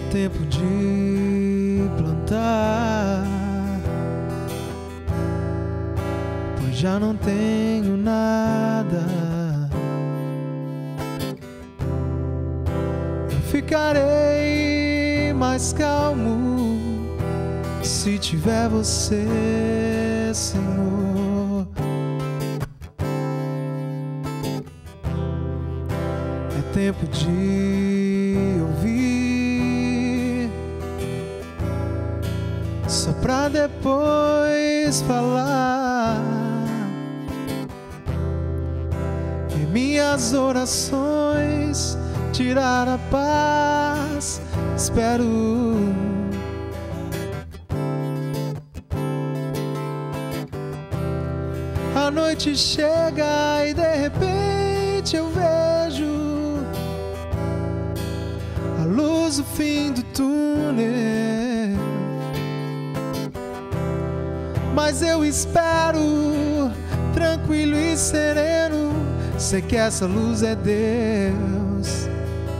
tempo de plantar, pois já não tenho nada. Eu ficarei mais calmo se tiver você, Senhor. É tempo de ouvir, só pra depois falar. Em minhas orações tirar a paz, espero. A noite chega e de repente eu vejo a luz do fim do túnel, mas eu espero tranquilo e sereno, sei que essa luz é Deus.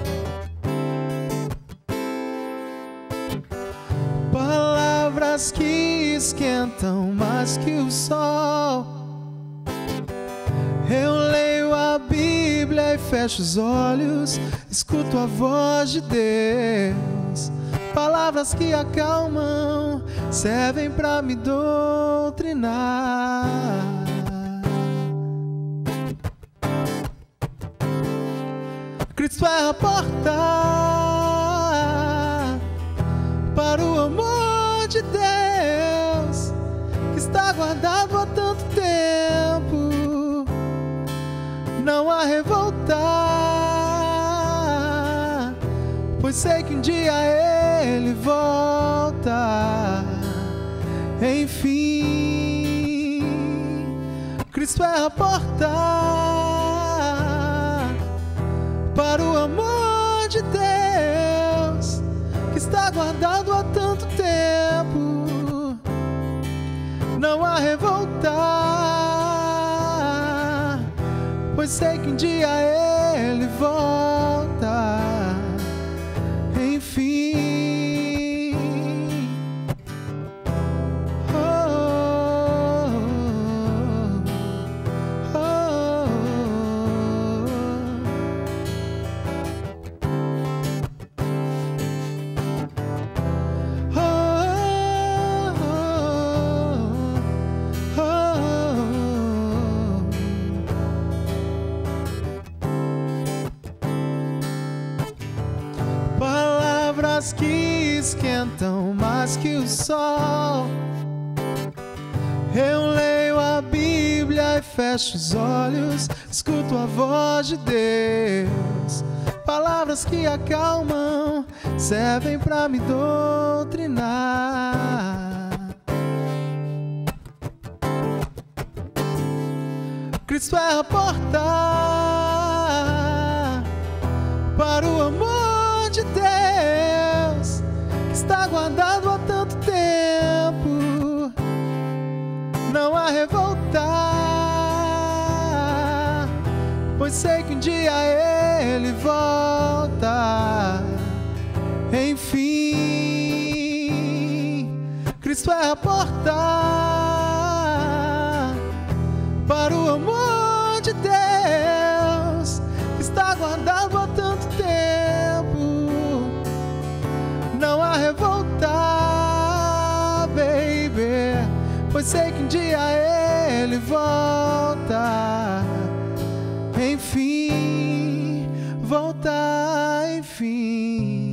Palavras que esquentam mais que o sol. Eu leio a Bíblia e fecho os olhos, escuto a voz de Deus. Palavras que acalmam, servem pra me doutrinar. Cristo é a porta para o amor de Deus, que está guardado há tanto tempo. Não há revoltar, pois sei que um dia Ele volta. Enfim, Cristo é a porta para o amor de Deus, que está guardado há tanto tempo. Não há revoltar, pois sei que um dia Ele volta. Enfim, oh, oh, oh, palavras que esquentam mais que o sol. Eu leio a Bíblia e fecho os olhos, escuto a voz de Deus. Palavras que acalmam, servem pra me doutrinar. Cristo é a porta para o amor de Deus, que está guardado há tanto tempo. Não há revoltar, pois sei que um dia Ele volta. Enfim, Cristo é a porta para o amor de Deus, que está guardado há tanto tempo. Não há revoltar, baby, pois sei que um dia Ele volta. Enfim, volta, enfim.